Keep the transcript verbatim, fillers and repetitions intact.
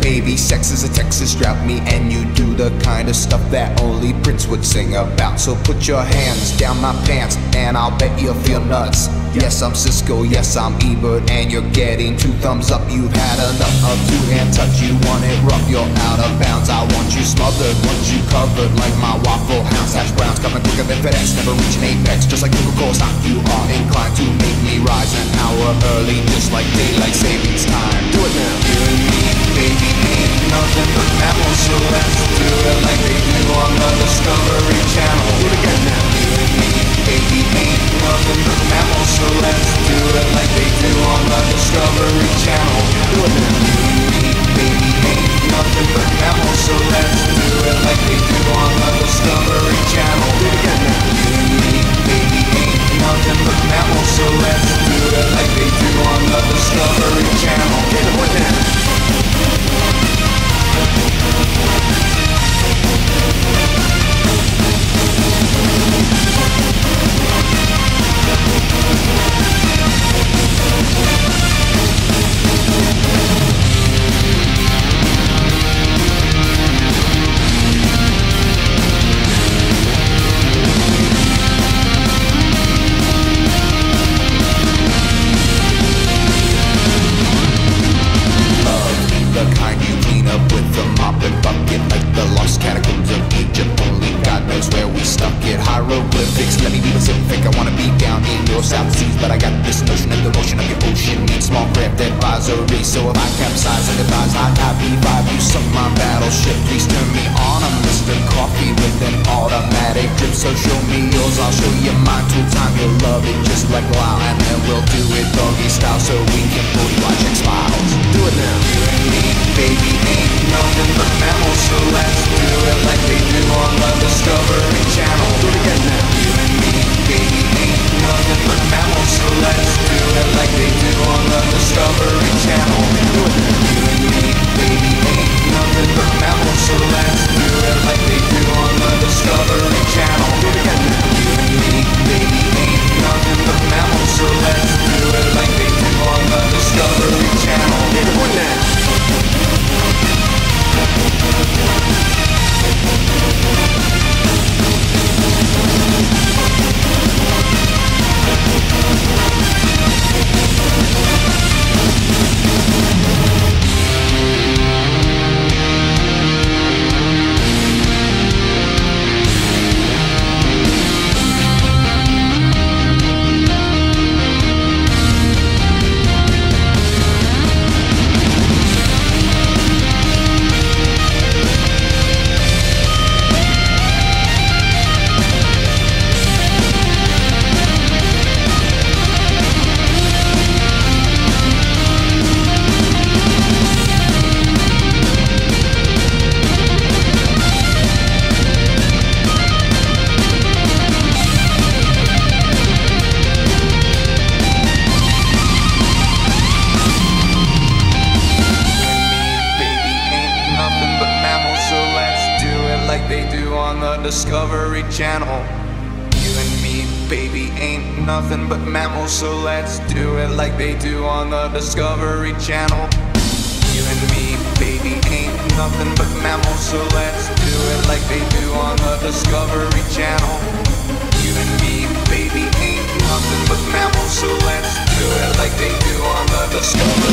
baby. Sex is a Texas drought, me and you do the kind of stuff that only Prince would sing about. So put your hands down my pants and I'll bet you'll feel nuts. Yes, I'm Cisco, yes, I'm Ebert, and you're getting two thumbs up. You've had enough of two-hand touch, you want it rough, you're out of bounds. I want you smothered, want you covered like my Waffle House. Hash browns coming quicker than FedEx, never reach an apex, just like Coca-Cola stock. You are inclined to make me rise an hour early, just like daylight savings time. Do it now. You and me, baby, ain't nothing but mammals, so let's do it like they do on the Discovery Channel. Do it again now. You and me, baby, ain't nothing but mammals, so let's do it like they do on the Discovery Channel. Do it now. You and me, baby, ain't nothing but mammals, so let's do it like they do on the Discovery Channel. Do it again now. You and me, baby, ain't nothing but mammals, so let's do it like they do on the Discovery Channel. Get it with that. Hieroglyphics, let me be Pacific. I wanna be down in your South Seas, but I got this notion of the motion of your ocean needs small craft advisory. So if I capsize and advise, I'd happy vibe. You sunk my battleship, please turn me on. I'm Mister Coffee with an automatic drip, so show me yours, I'll show you mine. Two time you'll love it just like wow, and then we'll do it doggy style, so we can both watch X-Files. Do it now. You and me, baby, ain't nothing but mammals, so let's do it like they do on the Discovery Channel. Do it again now. You and me, baby, ain't nothing but mammals, so let's do it like they do on the Discovery Channel. Do it now. You and me, baby, ain't nothing but mammals, so let's do it like they do on the Discovery Channel. Do it again now. You and me, baby, ain't nothing but mammals, so let's do it like they do on the Discovery Channel. Get it with that. Discovery Channel. You and me, baby, ain't nothing but mammals, so let's do it like they do on the Discovery Channel. You and me, baby, ain't nothing but mammals, so let's do it like they do on the Discovery Channel. You and me, baby, ain't nothing but mammals, so let's do it like they do on the Discovery